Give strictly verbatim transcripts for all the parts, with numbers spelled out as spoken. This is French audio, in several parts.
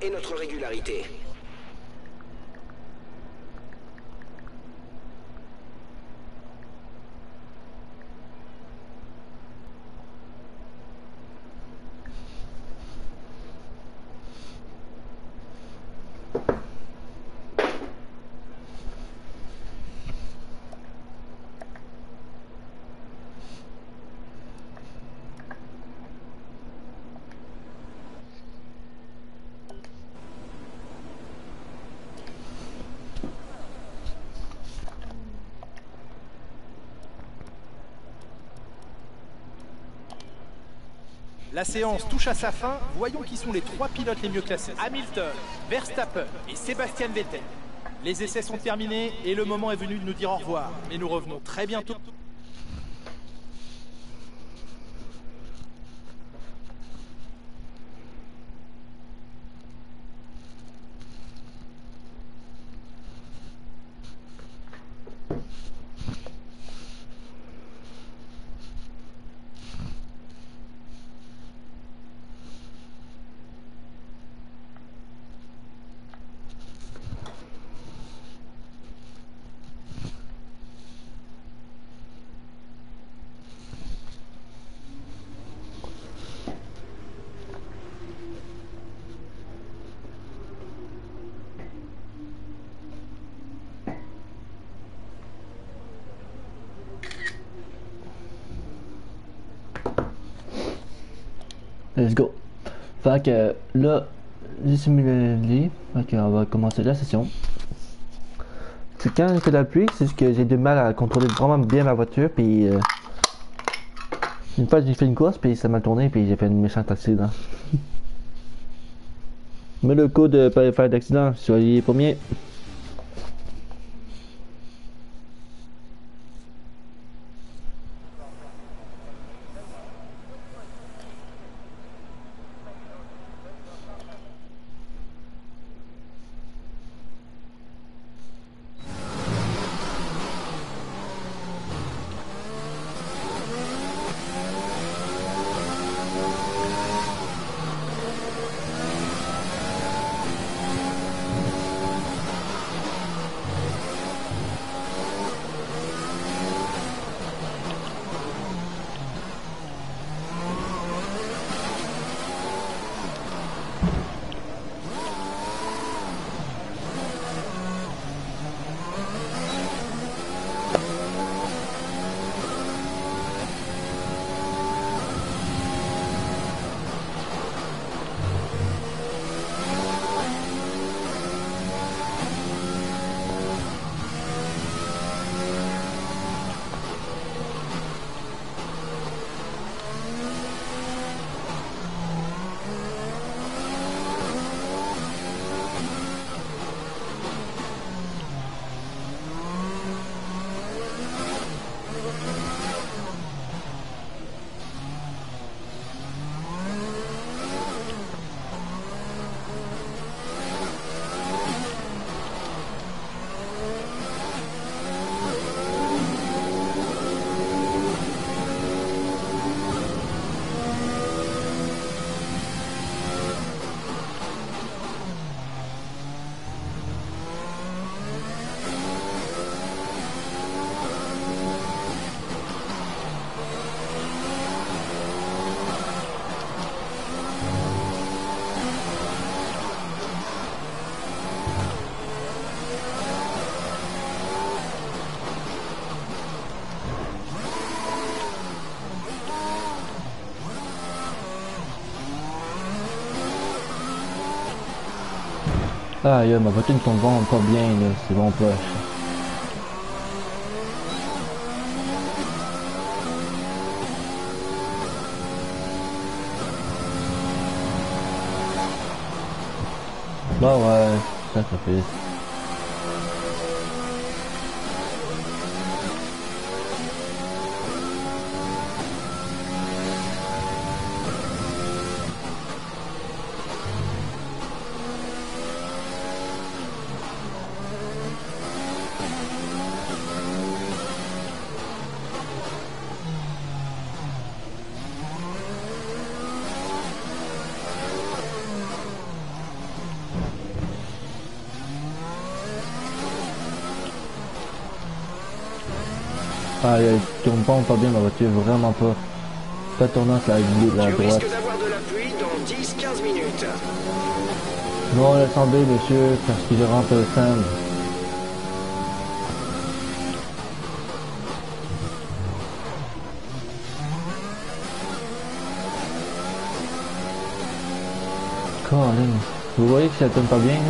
et notre régularité. La séance touche à sa fin, voyons qui sont les trois pilotes les mieux classés. Hamilton, Verstappen et Sébastien Vettel. Les essais sont terminés et le moment est venu de nous dire au revoir. Mais nous revenons très bientôt. Let's go. Fait que là, j'ai simulé. Fait qu'on va commencer la session. C'est quand il fait de la pluie, c'est juste que j'ai du mal à contrôler vraiment bien ma voiture. Puis euh, une fois j'ai fait une course, puis ça m'a tourné, puis j'ai fait une méchante accident. Mais le coup de pas faire d'accident, soyez premier. Ah, yeah, ma voiture ne tombe vraiment pas bien, là. C'est bon poche. Bah ouais, ça, ça fait. Ah, elle tourne pas, pas bien ma voiture, vraiment pas. Pas tendance à la, la Tu droite. risques d'avoir de la pluie dans dix à quinze minutes. Non, laisse tomber, monsieur, parce que je rentre au stand. Colin, vous voyez que ça tourne pas bien, là?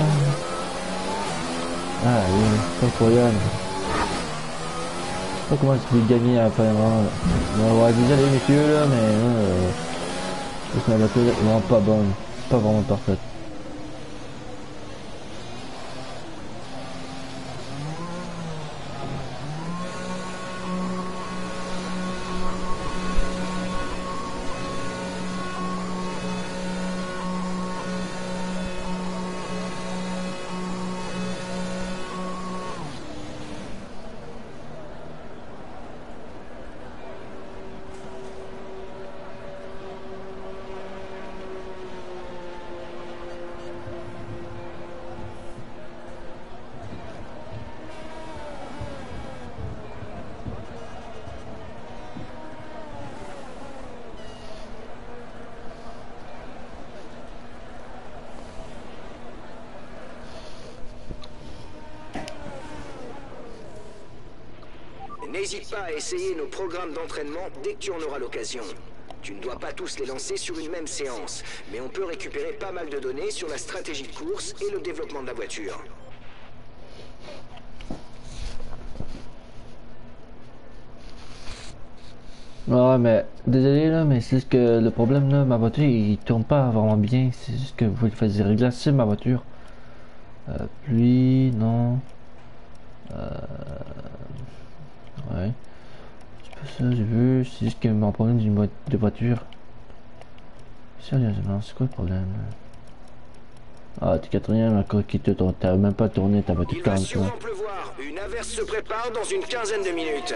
Ah, oui, c'est incroyable. Je sais pas comment tu peux gagner apparemment. Bon, ouais, désolé, messieurs, là, mais là, euh, parce que ma voiture est vraiment pas bonne. Pas vraiment parfaite. N'hésite pas à essayer nos programmes d'entraînement dès que tu en auras l'occasion. Tu ne dois pas tous les lancer sur une même séance, mais on peut récupérer pas mal de données sur la stratégie de course et le développement de la voiture. Ouais, mais désolé là, mais c'est juste que le problème là, ma voiture il tourne pas vraiment bien. C'est juste que vous faites des réglages sur ma voiture. Euh, pluie, non. Euh, ouais. C'est pas ça, j'ai vu. C'est juste qu'il m'a problème d'une vo de voiture. Sérieusement, c'est quoi le problème là? Ah, t'es quatrième encore qui te tourne. T'as même pas tourné ta voiture Il va quarante sûrement points. pleuvoir. Une averse se prépare dans une quinzaine de minutes.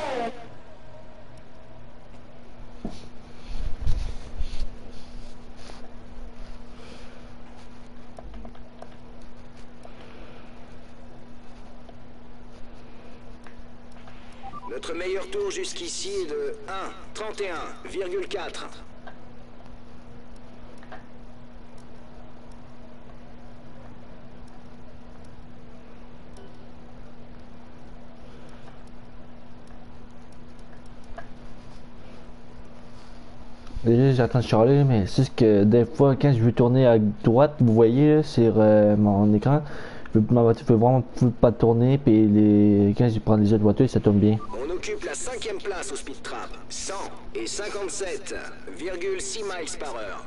Notre meilleur tour jusqu'ici est de un trente et un virgule quatre. Déjà, j'attends Charlie, mais c'est juste que des fois, quand je veux tourner à droite, vous voyez là, sur euh, mon écran, je veux- ma voiture veut vraiment pas tourner, puis les... quand je prends les autres voitures, ça tourne bien. On occupe la cinquième place au speed trap. cent et cinquante-sept virgule six miles par heure.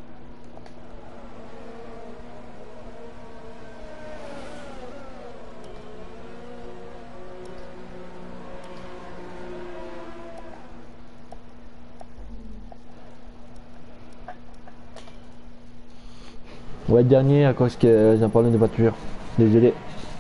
Ouais, dernier à cause que j'ai un problème de voiture. Désolé.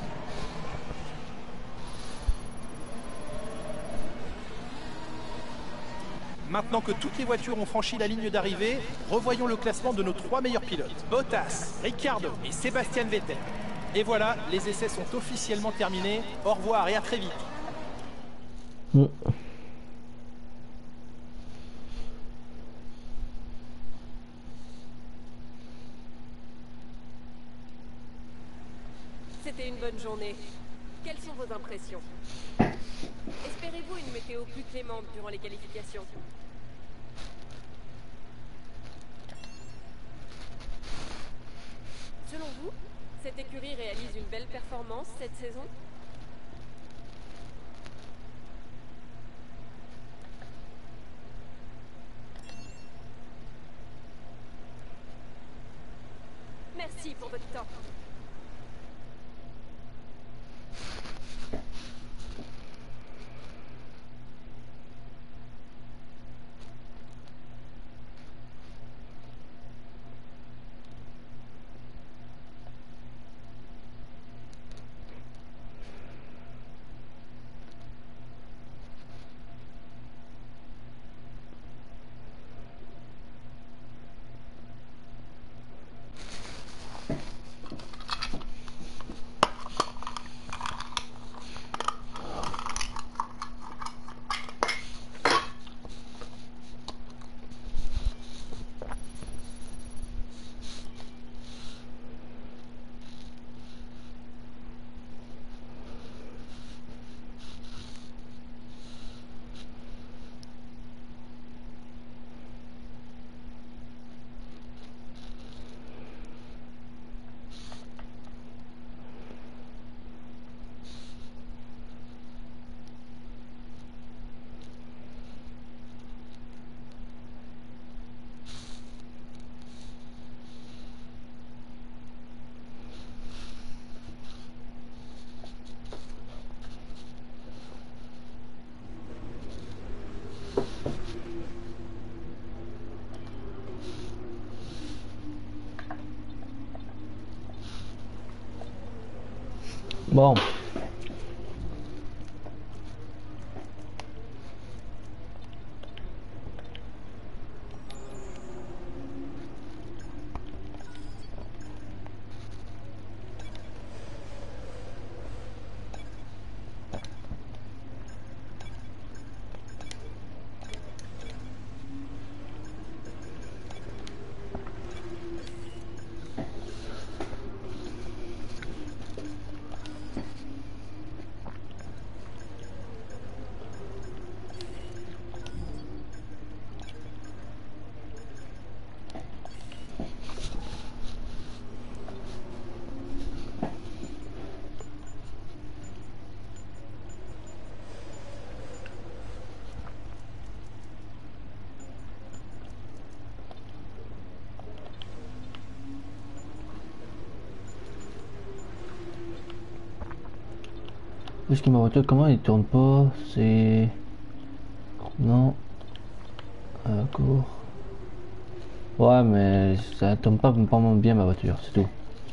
Maintenant que toutes les voitures ont franchi la ligne d'arrivée, revoyons le classement de nos trois meilleurs pilotes. Bottas, Ricciardo et Sébastien Vettel. Et voilà, les essais sont officiellement terminés. Au revoir et à très vite. Mm. C'était une bonne journée. Quelles sont vos impressions? Espérez-vous une météo plus clémente durant les qualifications? Selon vous, cette écurie réalise une belle performance cette saison? Merci pour votre temps. Bon. Est-ce que ma voiture, comment il tourne pas? C'est... Non. Euh, court. Ouais, mais ça tourne pas vraiment bien ma voiture, c'est tout.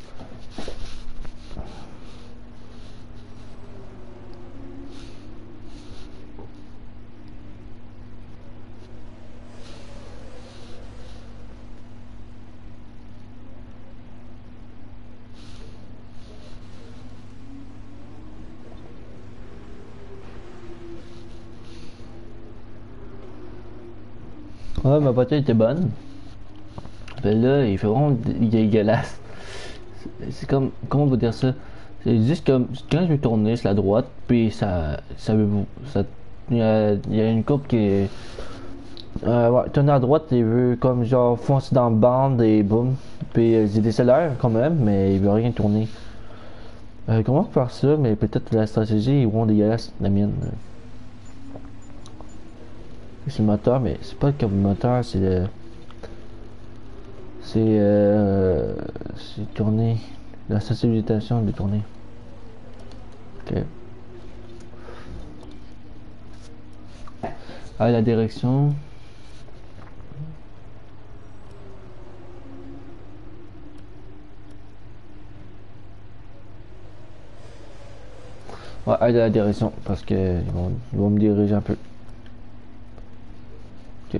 Ouais, ma voiture était bonne. Mais là, il fait vraiment dégueulasse. C'est comme, comment vous dire ça? C'est juste comme, quand je vais tourner sur la droite, puis ça, ça veut, ça, il y a, il y a une coupe qui est, euh, ouais, tourner à droite, il veut comme genre foncer dans le bande et boum. Puis euh, j'ai décélère quand même, mais il veut rien tourner. Euh, comment faire ça? Mais peut-être la stratégie est vraiment dégueulasse, la mienne. C'est le moteur, mais c'est pas comme le moteur, c'est le... C'est... Euh... C'est tourner. La sensibilisation de tourner. Ok. Ah, la direction. Ouais, aide à la direction, parce que ils vont, ils vont me diriger un peu. Ok.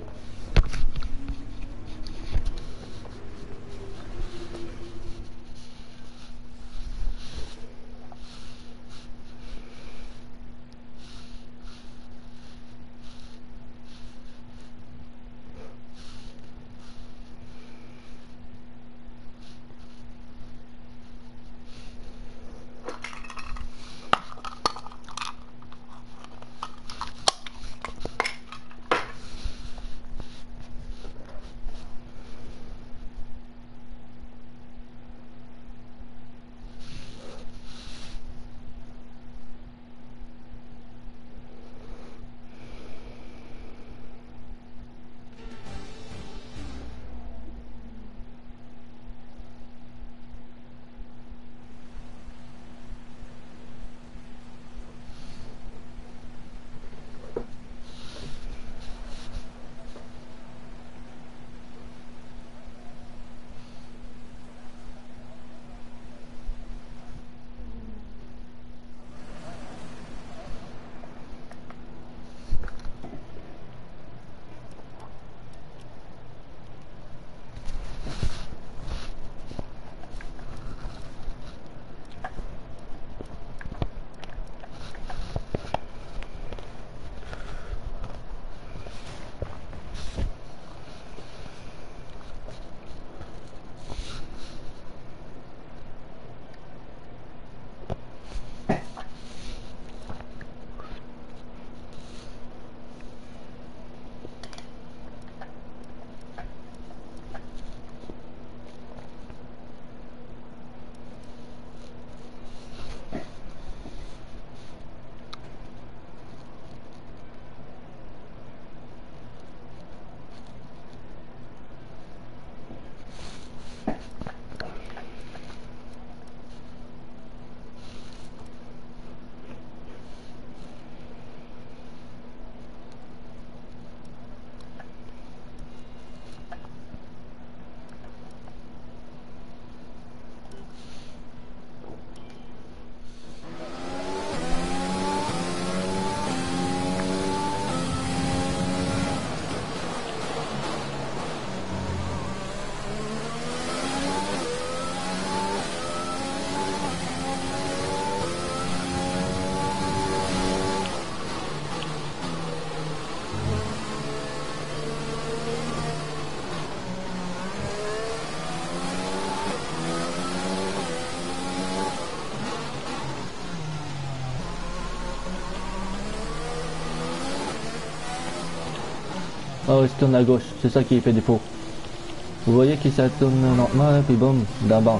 Ah ouais, il se tourne à gauche, c'est ça qui fait défaut. Vous voyez qu'il ça tourne lentement, là, puis boum, dans la bande.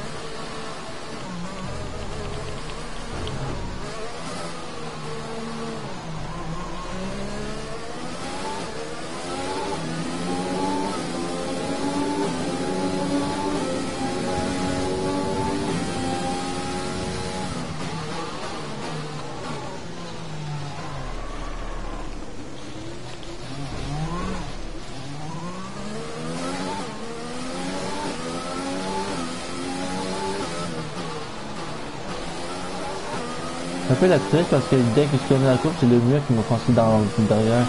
Un peu la triste parce que dès que je tournais la course, c'est le mur qui m'a foncé dans derrière.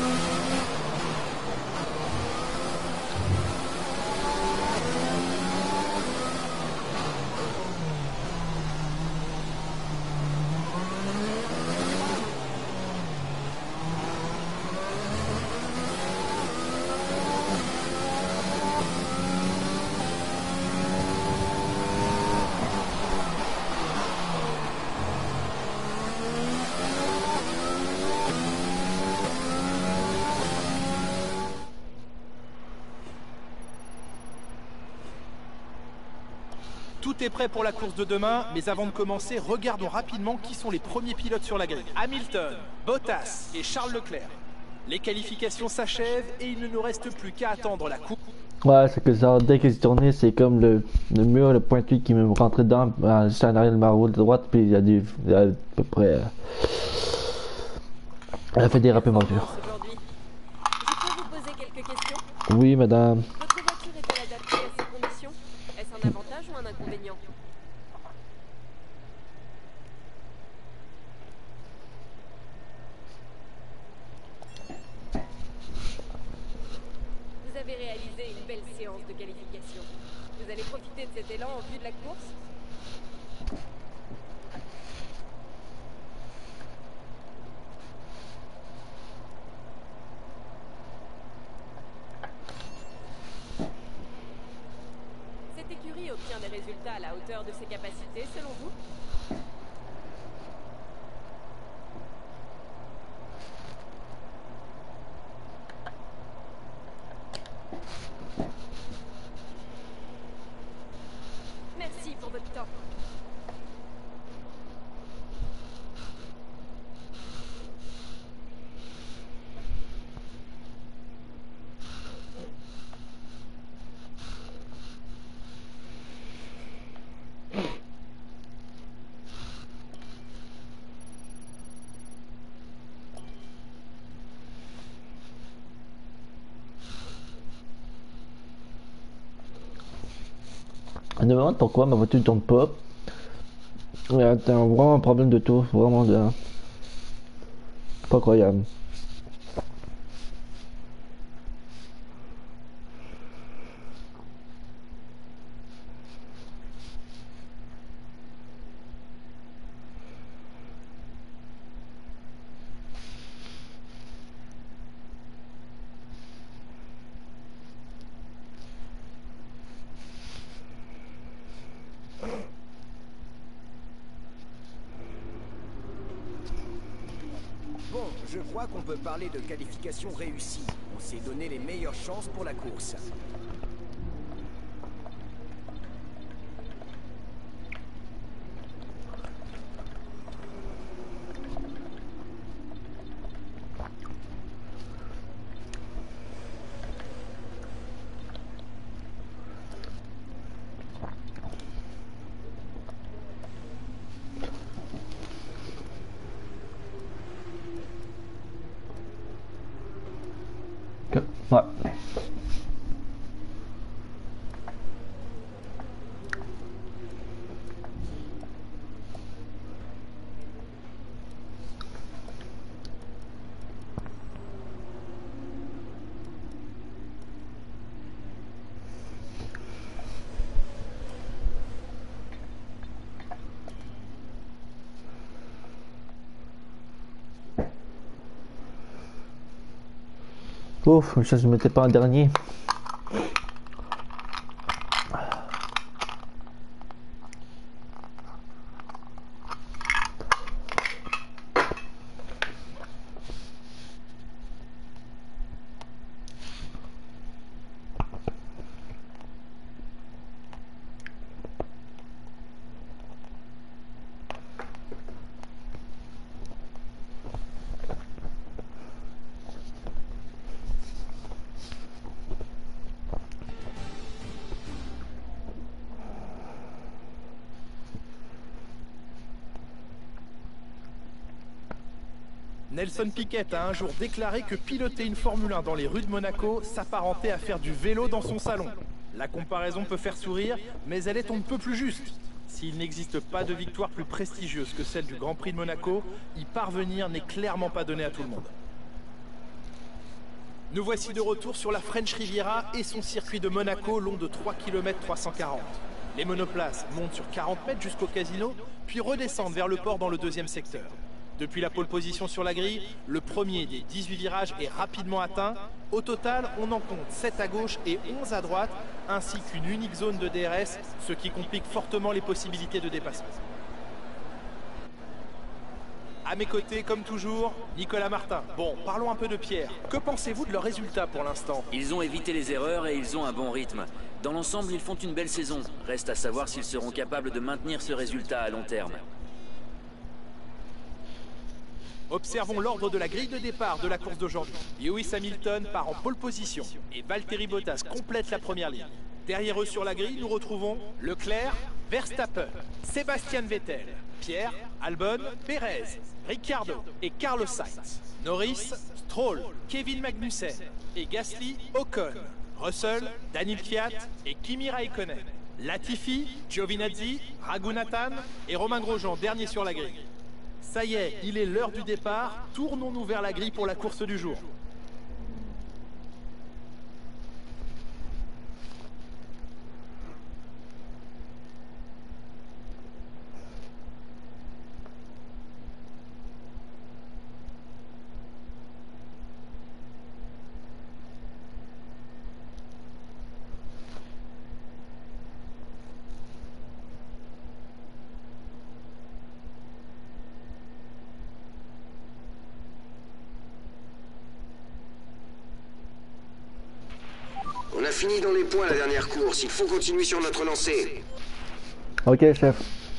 Tout est prêt pour la course de demain, mais avant de commencer, regardons rapidement qui sont les premiers pilotes sur la grille. Hamilton, Bottas et Charles Leclerc. Les qualifications s'achèvent et il ne nous reste plus qu'à attendre la course. Ouais, c'est que genre, dès que j'ai tourné, c'est comme le, le mur, le pointu qui me rentrait dedans, euh, juste en arrière de ma roue de droite, puis il y a du, il y a à peu près... Euh, elle a fait déraper ma voiture. Aujourd'hui, je peux vous poser quelques questions? Oui, madame. Votre voiture est-elle adaptée à ces conditions? Est-ce un avantage ou un inconvénient? Vous avez réalisé une belle séance de qualification. Vous allez profiter de cet élan en vue de la course? Cette écurie obtient des résultats à la hauteur de ses capacités, selon vous? Merci pour votre temps. Je me demande pourquoi ma voiture ne tourne pas. Ouais, t'as vraiment un problème de tout, vraiment de... Pas croyable. Bon, je crois qu'on peut parler de qualification réussie. On s'est donné les meilleures chances pour la course. Que... Ouais. Ouf, ça je mettais pas en dernier. Nelson Piquet a un jour déclaré que piloter une Formule un dans les rues de Monaco s'apparentait à faire du vélo dans son salon. La comparaison peut faire sourire, mais elle est on ne peut plus juste. S'il n'existe pas de victoire plus prestigieuse que celle du Grand Prix de Monaco, y parvenir n'est clairement pas donné à tout le monde. Nous voici de retour sur la French Riviera et son circuit de Monaco long de trois kilomètres trois cent quarante. Les monoplaces montent sur quarante mètres jusqu'au casino, puis redescendent vers le port dans le deuxième secteur. Depuis la pole position sur la grille, le premier des dix-huit virages est rapidement atteint. Au total, on en compte sept à gauche et onze à droite, ainsi qu'une unique zone de D R S, ce qui complique fortement les possibilités de dépassement. À mes côtés, comme toujours, Nicolas Martin. Bon, parlons un peu de Pierre. Que pensez-vous de leurs résultats pour l'instant? Ils ont évité les erreurs et ils ont un bon rythme. Dans l'ensemble, ils font une belle saison. Reste à savoir s'ils seront capables de maintenir ce résultat à long terme. Observons l'ordre de la grille de départ de la course d'aujourd'hui. Lewis Hamilton part en pole position et Valtteri Bottas complète la première ligne. Derrière eux sur la grille, nous retrouvons Leclerc, Verstappen, Sébastien Vettel, Pierre, Albon, Perez, Ricciardo et Carlos Sainz. Norris, Stroll, Kevin Magnussen et Gasly, Ocon. Russell, Daniel Kvyat et Kimi Raikkonen. Latifi, Giovinazzi, Raghunathan et Romain Grosjean, dernier sur la grille. Ça y est, il est l'heure du départ. Tournons-nous vers la grille pour la course du jour. On a fini dans les points la dernière course, il faut continuer sur notre lancée. Ok, chef.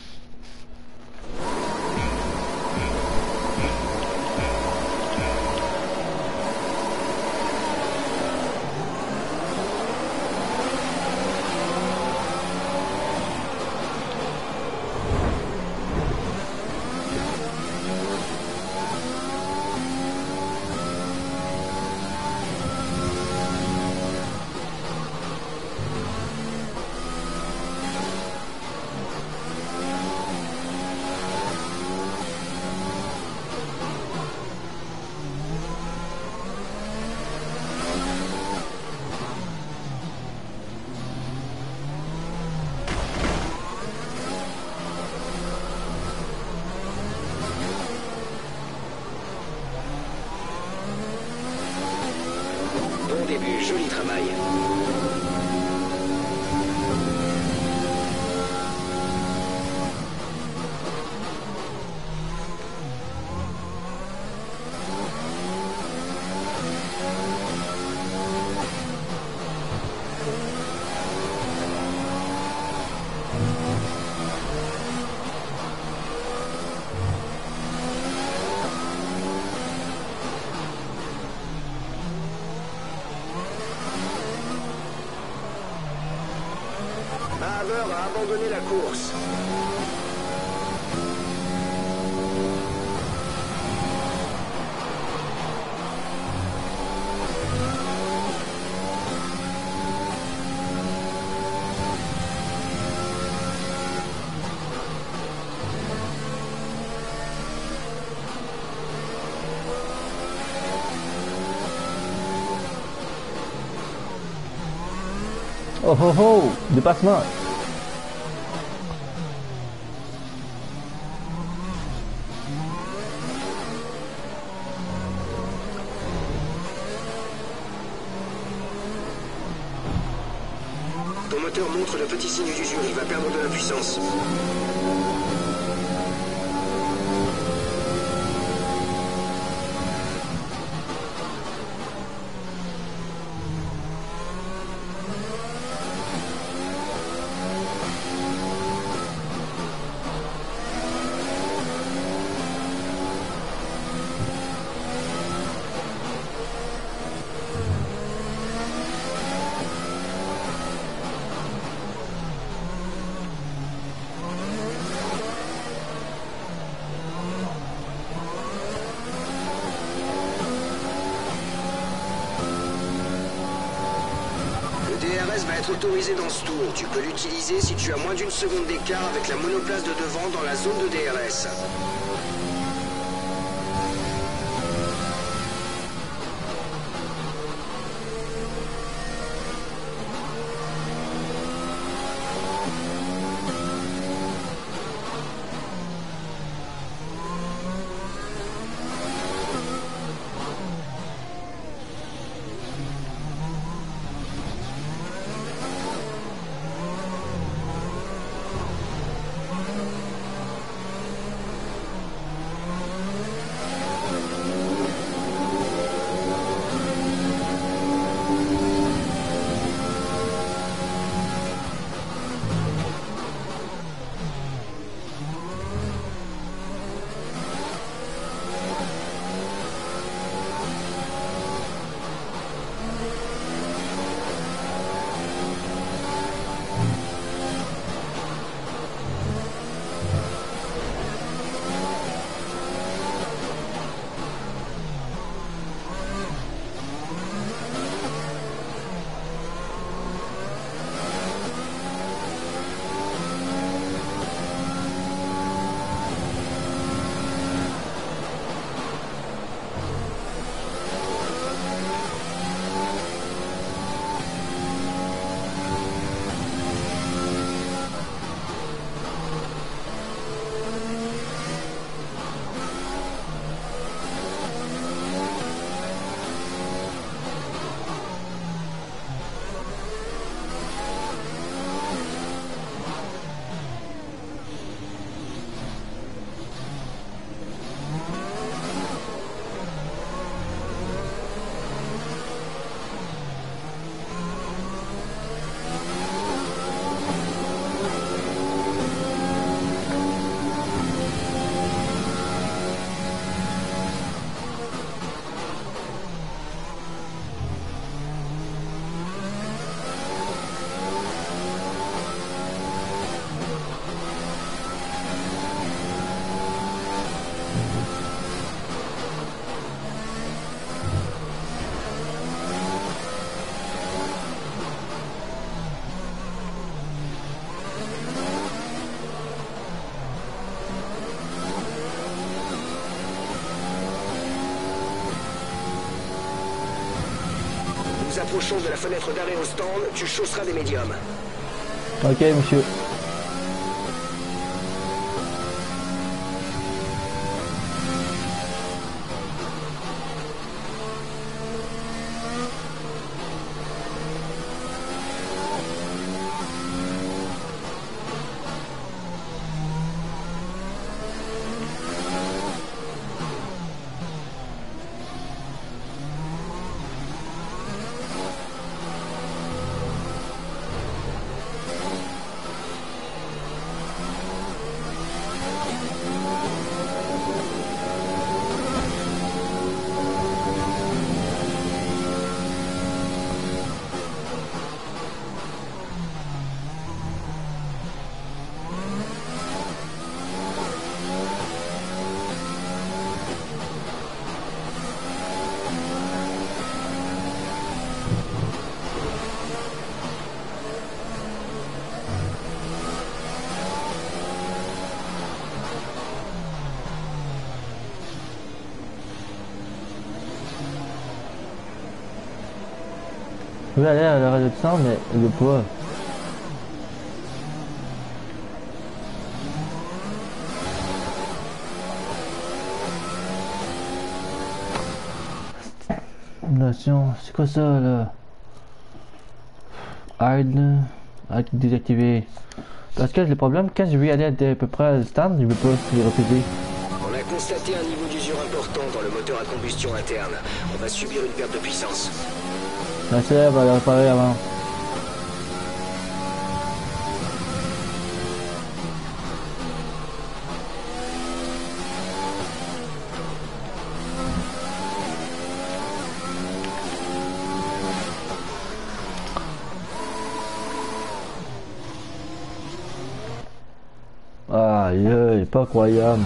Bon début, joli travail. Haber a abandonné la course. Oh oh oh, dépassement. Ton moteur montre de petits signes d'usure, il va perdre de la puissance. être autorisé dans ce tour. Tu peux l'utiliser si tu as moins d'une seconde d'écart avec la monoplace de devant dans la zone de D R S. Nous approchons de la fenêtre d'arrêt au stand, tu chausseras des médiums. Ok, monsieur. Je veux aller à la radio de sang, mais je veux pas. Nation, c'est quoi ça là? Aide, aide désactivé. Parce que le problème, quand je vais aller à peu près à le stand, je veux pas les refuser. On a constaté un niveau d'usure important dans le moteur à combustion interne. On va subir une perte de puissance. La serre va le réparer avant. Aïe, aïe, pas croyable.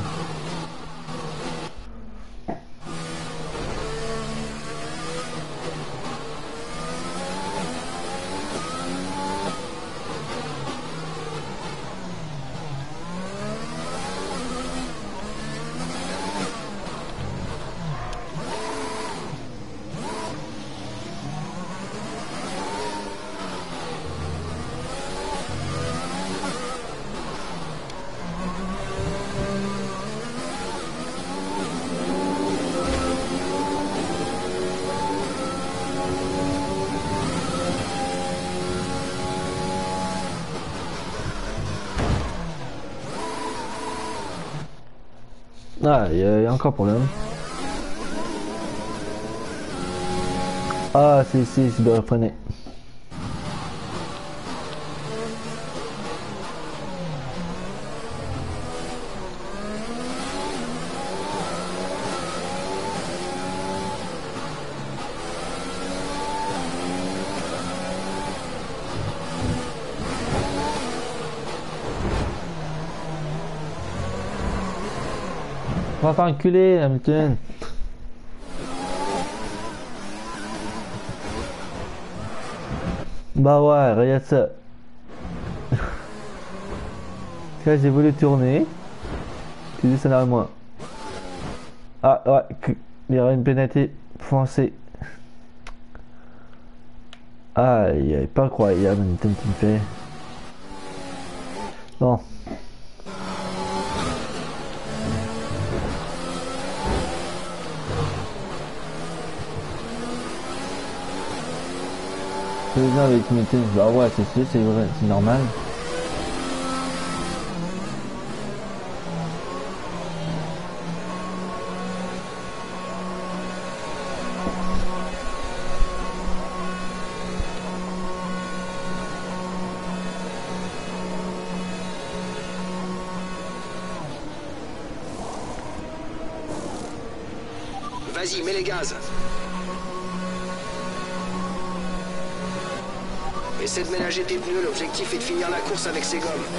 Ah, il y, a- y a encore problème. Ah, c'est ici, je dois freiner. On va faire enculer, Hamilton. Bah ouais, regarde ça. Là, j'ai voulu tourner. Tu dis ça derrière moi. Ah ouais, que- il y aura une pénalité foncée. Aïe, aïe, pas incroyable, Hamilton, tu me fais. Bon. Les gens avec Hamilton, bah ouais, c'est sûr, c'est vrai, c'est normal. Vas-y, mets les gaz. Essaie de ménager tes pneus, l'objectif est de finir la course avec ces gommes.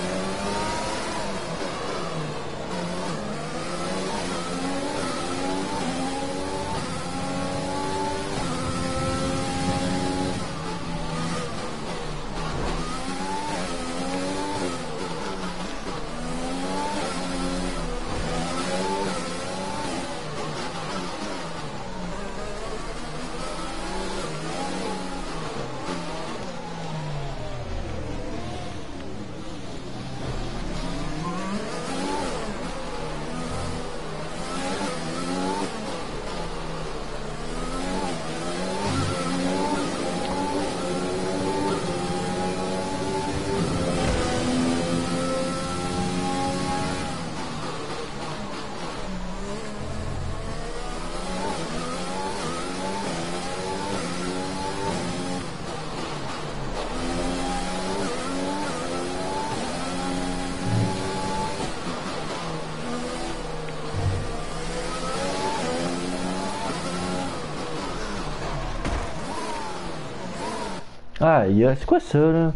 Aïe, c'est quoi ça là?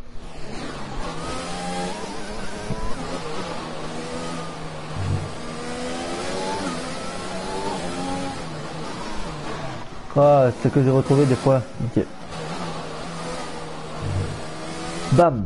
Ah, c'est ce que j'ai retrouvé des fois. Ok. Bam!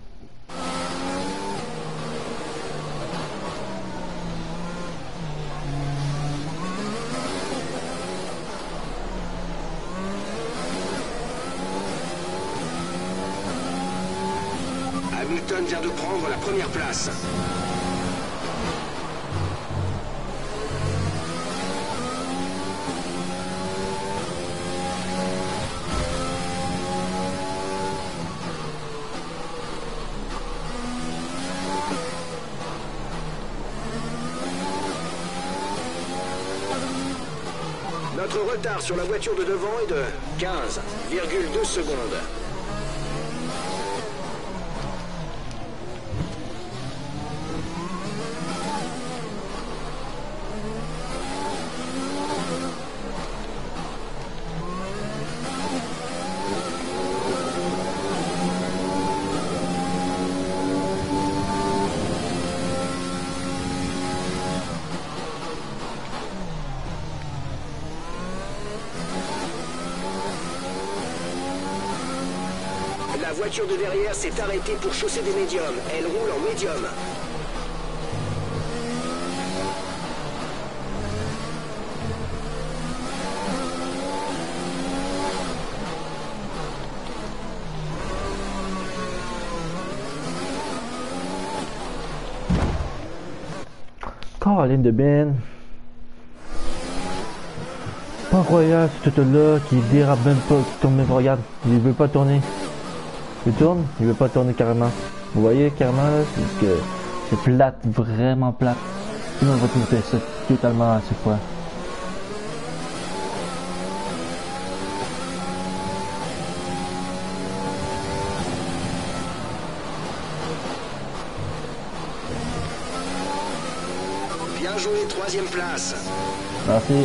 Hamilton vient de prendre la première place. Notre retard sur la voiture de devant est de quinze virgule deux secondes. La voiture de derrière s'est arrêtée pour chausser des médiums. Elle roule en médium. Caroline de Ben. Pas incroyable ce tout là qui dérape même pas, qui tourne même pas, regarde, il veut pas tourner. Il tourne, il veut pas tourner carrément. Vous voyez carrément là, c'est que c'est plate, vraiment plate. Sinon, votre nous fait ça totalement à chaque fois. Bien joué, troisième place. Merci.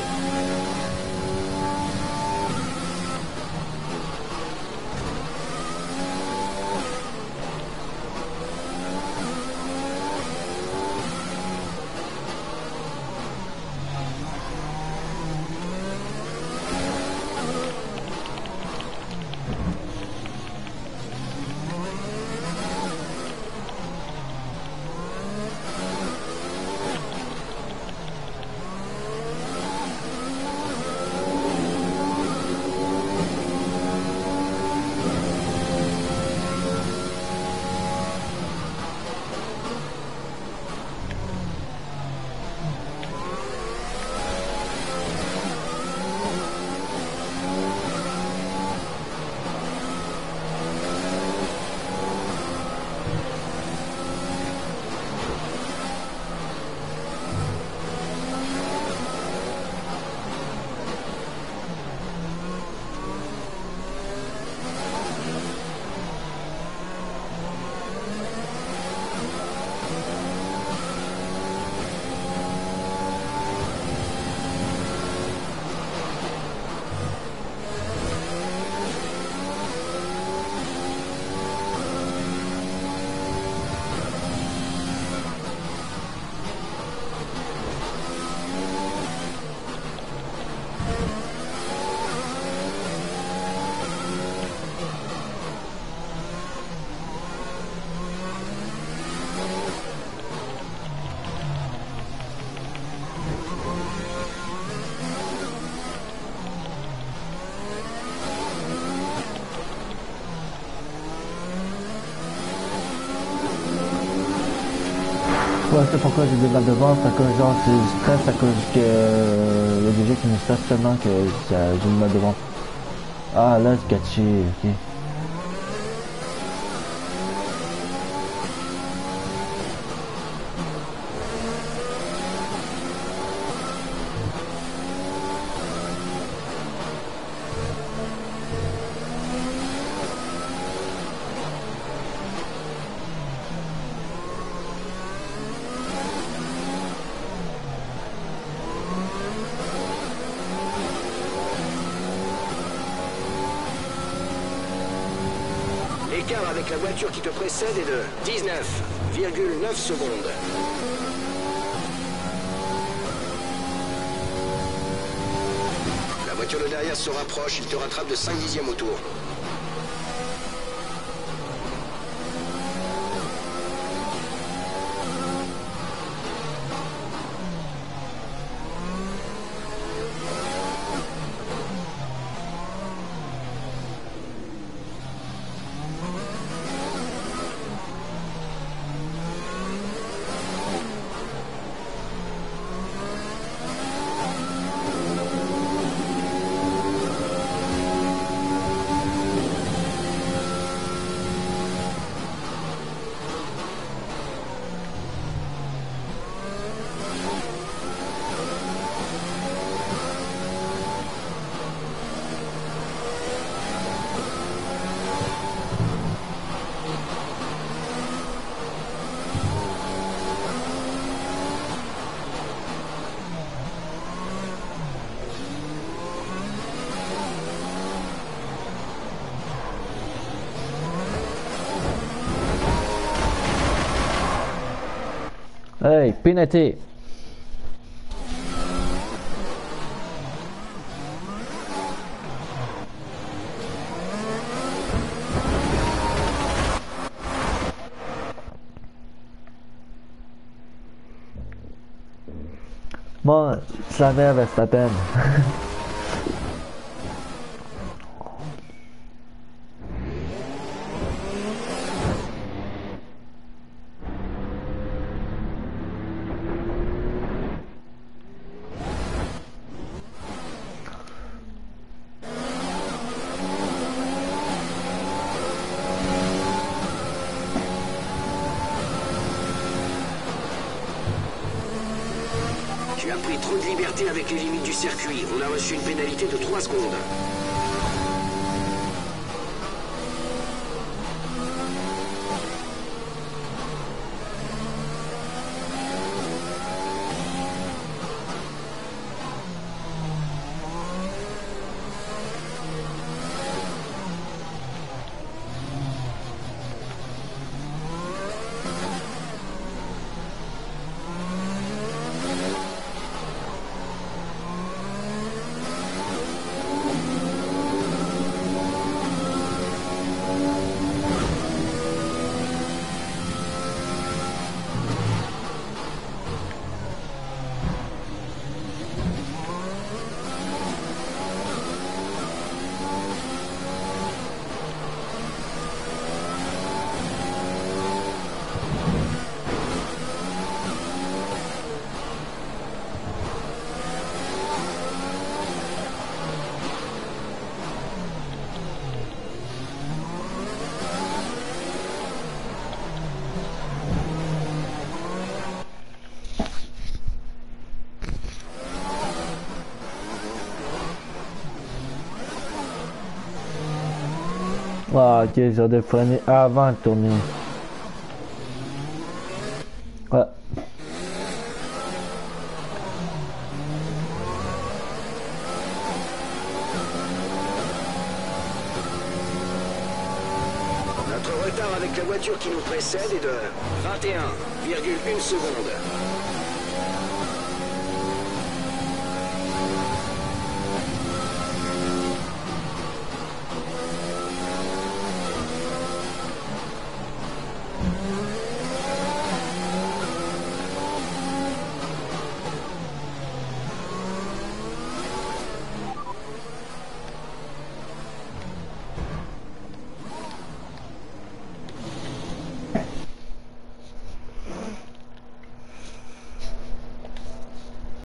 Ouais, c'est pourquoi j'ai des balles de vente, à cause genre c'est du stress, à cause que euh, y a des gens qui me stressent tellement que ça- j'ai une balle de vente. Ah là c'est catché, ok. L'écart avec la voiture qui te précède est de dix-neuf virgule neuf secondes. La voiture de derrière se rapproche, il te rattrape de cinq dixièmes au tour. Hey, pénalité. Bon, ça va, Verstappen. Tu as pris trop de liberté avec les limites du circuit. On a reçu une pénalité de trois secondes. Ah, ok, j'aurais dû freiner avant de tourner. Ouais. Notre retard avec la voiture qui nous précède est de vingt et un virgule une secondes.